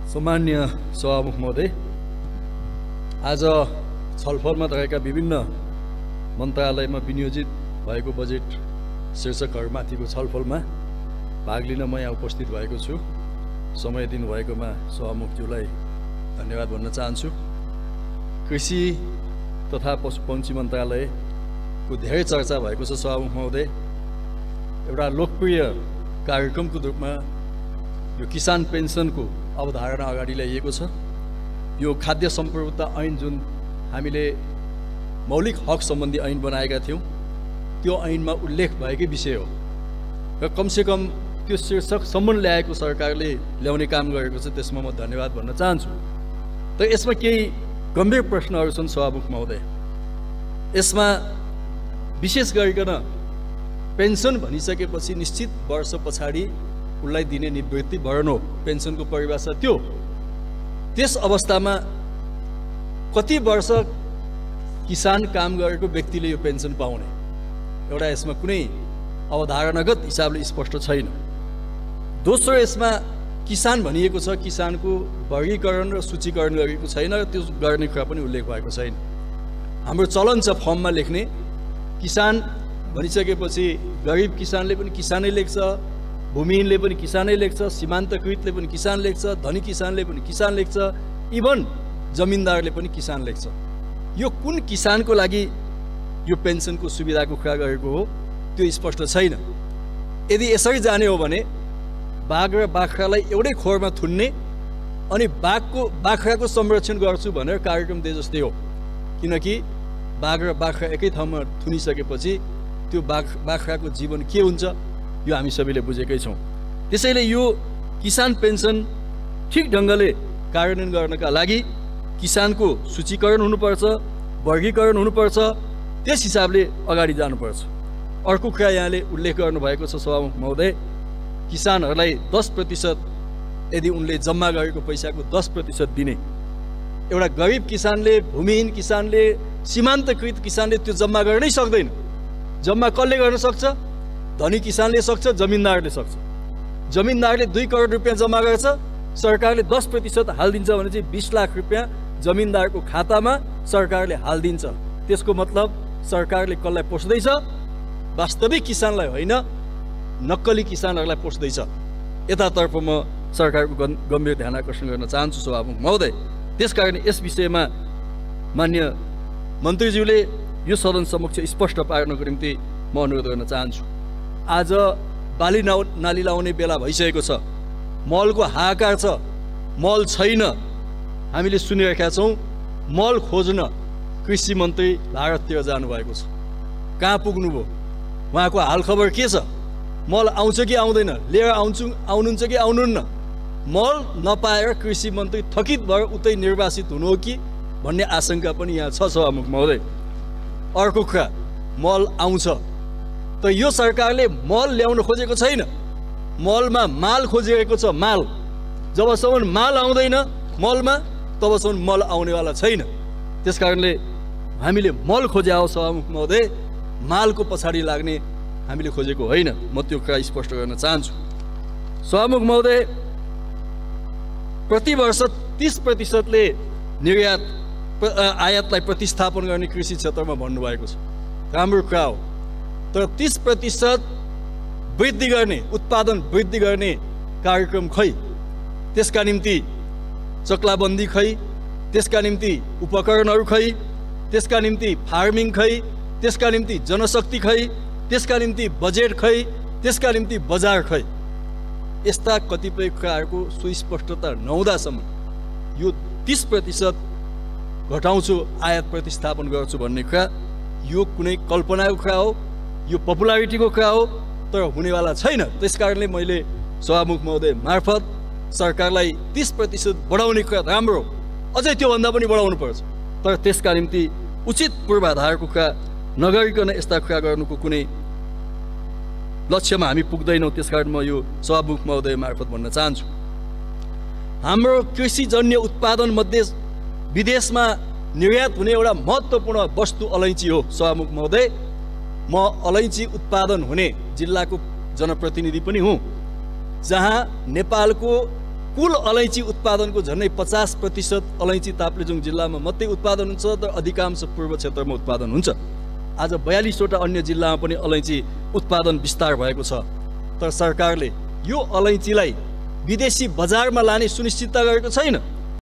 सम्मान्य सभामुख महोदय, आज छलफलमा रहेका विभिन्न मन्त्रालयमा विनियोजित भएको बजेट शीर्षकहरूमाथिको छलफलमा भाग लिन म यहाँ उपस्थित भएको छु। समय दिनुभएकोमा सभामुखज्यूलाई धन्यवाद भन्न चाहन्छु। कृषि तथा पशुपक्षी मन्त्रालयको धेरै चर्चा भएको छ सभामुख महोदय। एउटा लोकप्रिय कार्यक्रमको रूपमा यो किसान पेन्सनको अवधारणा अगाडि ल्याइएको छ। यो खाद्य सम्प्रभुता ऐन जुन हामीले मौलिक हक सम्बन्धी ऐन बनाएका थियौँ, त्यो ऐनमा उल्लेख भएकै विषय हो र कमसेकम त्यो शीर्षकसम्म ल्याएको सरकारले ल्याउने काम गरेको छ। त्यसमा म धन्यवाद भन्न चाहन्छु। तर यसमा केही गम्भीर प्रश्नहरू छन् सभामुख महोदय। यसमा विशेष गरिकन पेन्सन भनिसकेपछि निश्चित वर्ष पछाडि उनलाई दिने निवृत्ति भरण हो पेन्सनको परिभाषा त्यो। त्यस अवस्थामा कति वर्ष किसान काम गरेको व्यक्तिले यो पेन्सन पाउने, एउटा यसमा कुनै अवधारणागत हिसाबले स्पष्ट छैन। दोस्रो, यसमा किसान भनिएको छ, किसानको वर्गीकरण र सूचीकरण गरिएको छैन र त्यो गर्ने कुरा पनि उल्लेख भएको छैन। हाम्रो चलन छ फर्ममा लेख्ने, किसान भनिसकेपछि गरिब किसानले पनि किसानै लेख्छ, भूमिहीनले पनि किसानै लेख्छ, सीमान्तकृतले पनि किसान लेख्छ, धनी किसानले पनि किसान लेख्छ, इभन जमिनदारले पनि किसान लेख्छ। यो कुन किसानको लागि यो पेन्सनको सुविधाको कुरा गरेको हो त्यो स्पष्ट छैन। यदि यसरी जाने हो भने बाघ र बाख्रालाई एउटै खोरमा थुन्ने अनि बाख्राको संरक्षण गर्छु भनेर कार्यक्रम दिए जस्तै हो। किनकि बाघ र बाख्रा एकै ठाउँमा थुनिसकेपछि त्यो बाख्राको जीवन के हुन्छ यो हामी सबैले बुझेकै छौँ। त्यसैले यो किसान पेन्सन ठिक ढङ्गले कार्यान्वयन गर्नका लागि किसानको सूचीकरण हुनुपर्छ, वर्गीकरण हुनुपर्छ, त्यस हिसाबले अगाडि जानुपर्छ। अर्को कुरा यहाँले उल्लेख गर्नुभएको छ सभामुख महोदय, किसानहरूलाई 10% यदि उनले जम्मा गरेको पैसाको 10% दिने। एउटा गरिब किसानले, भूमिहीन किसानले, सीमान्तकृत किसानले त्यो जम्मा गर्नै सक्दैन। जम्मा कसले गर्न सक्छ? धनी किसानले सक्छ, जमिनदारले सक्छ। जमिनदारले 2 करोड रुपियाँ जम्मा गर्छ, सरकारले 10% हालिदिन्छ भने चाहिँ 20 लाख रुपियाँ जमिनदारको खातामा सरकारले हालिदिन्छ। त्यसको मतलब सरकारले कसलाई पोस्दैछ? वास्तविक किसानलाई होइन, नक्कली किसानहरूलाई पोस्दैछ। यतातर्फ म सरकारको गम्भीर ध्यान आकर्षण गर्न चाहन्छु सभामुख महोदय। त्यसकारण यस विषयमा मान्य मन्त्रीज्यूले यो सदन समक्ष स्पष्ट पार्नको निम्ति म अनुरोध गर्न चाहन्छु। आज बाली नाली लाउने बेला भइसकेको छ, मलको हाहाकार छ, मल छैन। हामीले सुनिरहेका छौँ मल खोज्न कृषि मन्त्री भारततिर जानुभएको छ। कहाँ पुग्नुभयो? उहाँको हालखबर के छ? मल आउँछ कि आउँदैन? लिएर आउनुहुन्छ कि आउनुहुन्न? मल नपाएर कृषि मन्त्री थकित भएर उतै निर्वासित हुनु हो कि भन्ने आशंका पनि यहाँ छ सभामुख महोदय। अर्को कुरा, मल आउँछ त यो सरकारले मल ल्याउन खोजेको छैन, मलमा माल खोजिरहेको छ। माल जबसम्म माल आउँदैन मलमा तबसम्म मल आउनेवाला छैन। त्यसकारणले हामीले मल खोजे हो सभामुख महोदय, मालको पछाडि लाग्ने हामीले खोजेको होइन। म त्यो कुरा स्पष्ट गर्न चाहन्छु सभामुख महोदय। प्रति वर्ष 30%ले आयातलाई प्रतिस्थापन गर्ने कृषि क्षेत्रमा भन्नुभएको छ, राम्रो कुरा हो। तर 30% वृद्धि गर्ने, उत्पादन वृद्धि गर्ने कार्यक्रम खै? त्यसका निम्ति चक्लाबन्दी खै? त्यसका निम्ति उपकरणहरू खै? त्यसका निम्ति फार्मिङ खै? त्यसका निम्ति जनशक्ति खै? त्यसका निम्ति बजेट खै? त्यसका निम्ति बजार खै? यस्ता कतिपय कुराहरूको सुस्पष्टता नहुँदासम्म यो 30% घटाउँछु, आयात प्रतिस्थापन गर्छु भन्ने कुरा यो कुनै कल्पनाको कुरा हो, यो पपुलारिटीको कुरा हो, तर हुनेवाला छैन। त्यसकारणले मैले सभामुख महोदय मार्फत सरकारलाई 30% बढाउने कुरा राम्रो, अझै त्योभन्दा पनि बढाउनु पर्छ। तर त्यसका निम्ति उचित पूर्वाधारको कुरा नगरिकन यस्ता कुरा गर्नुको कुनै लक्ष्यमा हामी पुग्दैनौँ। त्यसकारण म यो सभामुख महोदय मार्फत भन्न चाहन्छु, हाम्रो कृषिजन्य उत्पादन मध्ये विदेशमा निर्यात हुने एउटा महत्त्वपूर्ण वस्तु अलैँची हो सभामुख महोदय। म अलैँची उत्पादन हुने जिल्लाको जनप्रतिनिधि पनि हुँ, जहाँ नेपालको कुल अलैँची उत्पादनको झन्डै 50% अलैँची ताप्लेजुङ जिल्लामा मात्रै उत्पादन हुन्छ र अधिकांश पूर्व क्षेत्रमा उत्पादन हुन्छ। आज 42वटा अन्य जिल्लामा पनि अलैँची उत्पादन विस्तार भएको छ, तर सरकारले यो अलैँचीलाई विदेशी बजारमा लाने सुनिश्चितता गरेको छैन।